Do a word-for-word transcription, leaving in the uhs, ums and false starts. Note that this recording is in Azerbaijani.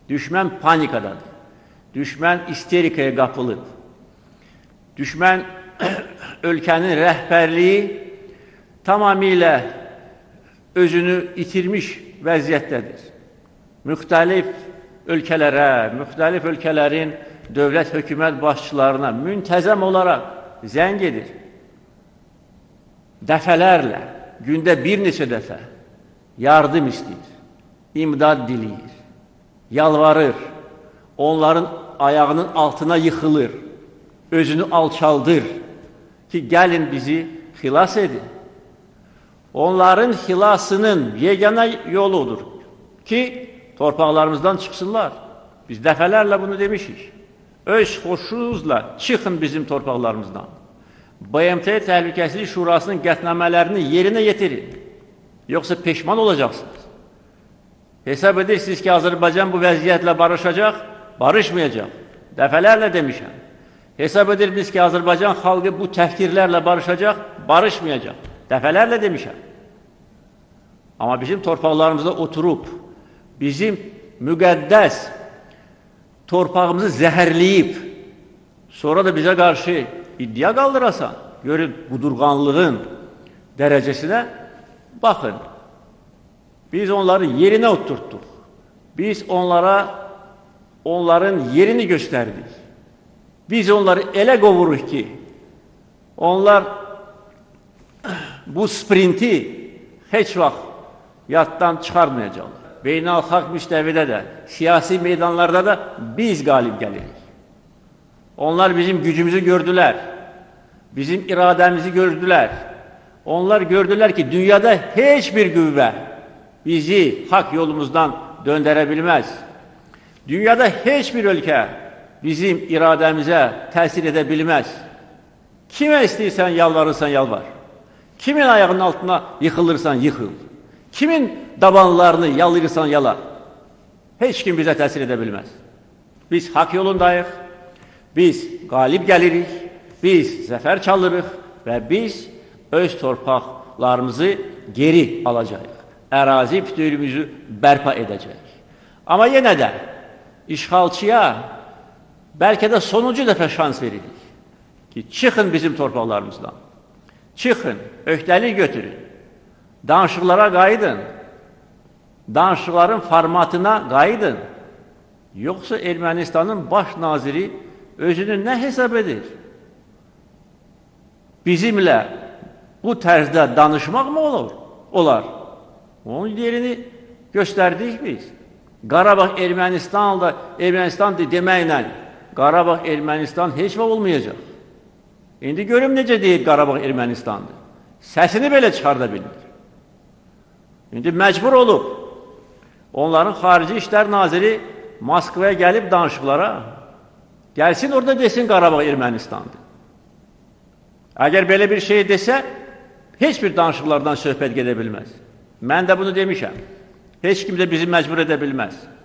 Düşmən panikadadır. Düşmən isterikaya qapılıb. Düşmən ölkənin rəhbərliyi tamamilə özünü itirmiş vəziyyətdədir. Müxtəlif ölkələrə, müxtəlif ölkələrin dövlət hökumət başçılarına müntəzəm olaraq zəng edir. Dəfələrlə, gündə bir neçə dəfə yardım istəyir, imdad diləyir, yalvarır, onların ayağının altına yıxılır, özünü alçaldır ki, gəlin bizi xilas edin. Onların xilasının yeganə yoludur ki, torpaqlarımızdan çıxsınlar. Biz dəfələrlə bunu demişik. Öz xoşunuzla çıxın bizim torpaqlarımızdan. B M T Təhlükəsizlik Şurasının qətnamələrini yerinə yetirin. Yoxsa peşman olacaqsınız. Hesab edirsiniz ki, Azərbaycan bu vəziyyətlə barışacaq, barışmayacaq. Dəfələrlə demişəm. Hesab edirsiniz ki, Azərbaycan xalqı bu təhqirlərlə barışacaq, barışmayacaq. Dəfələrlə demişəm. Amma bizim torpaqlarımızda oturub, bizim müqəddəs torpağımızı zəhərləyib, sonra da bizə qarşı iddia qaldırasan, görün, qudurğanlığın dərəcəsinə baxın. Biz onları yerinə oturtduq. Biz onlara onların yerini göstərdik. Biz onları elə qovuruq ki, onlar bu sprinti heç vaxt yaddan çıxarmayacaqlar. Beynəlxalq müstəvidə də, siyasi meydanlarda da biz qalib gəlirik. Onlar bizim gücümüzü gördülər, bizim iradəmizi gördülər. Onlar gördülər ki, dünyada heç bir qüvvə bizi haqq yolumuzdan döndərə bilməz. Dünyada heç bir ölkə bizim iradəmizə təsir edə bilməz. Kimə istəyirsən, yalvarırsan, yalvar. Kimin ayağının altına yıxılırsan, yıxıl. Kimin dabanlarını yalayırsan, yala. Heç kim bizə təsir edə bilməz. Biz haqq yolundayıq, biz qalib gəlirik, biz zəfər çalırıq və biz öz torpaqlarımızı geri alacağıq. Ərazi bütövlüyümüzü bərpa edəcəyik. Amma yenə də işğalçıya bəlkə də sonuncu dəfə şans veririk ki, çıxın bizim torpaqlarımızdan. Çıxın, öhdəlik götürün, danışıqlara qayıdın, danışıqların formatına qayıdın. Yoxsa Ermənistanın baş naziri özünü nə hesab edir? Bizimlə bu tərzdə danışmaq mı olur? Olar. Onun yerini göstərdik biz. Qarabağ Ermənistan'da Ermənistan'dır deməklə Qarabağ Ermənistan heç vaxt olmayacaq. İndi görüm necə deyib Qarabağ Ermənistan'dır. Səsini belə çıxarda bilmir. İndi məcbur olub. Onların Xarici İşlər Naziri Moskvaya gəlib danışıqlara, gəlsin orada desin Qarabağ Ermənistan'dır. Əgər belə bir şey desə, heç bir danışıqlardan söhbət gedə bilməz. Mən də bunu demişəm. Heç kim də bizi məcbur edə bilməz.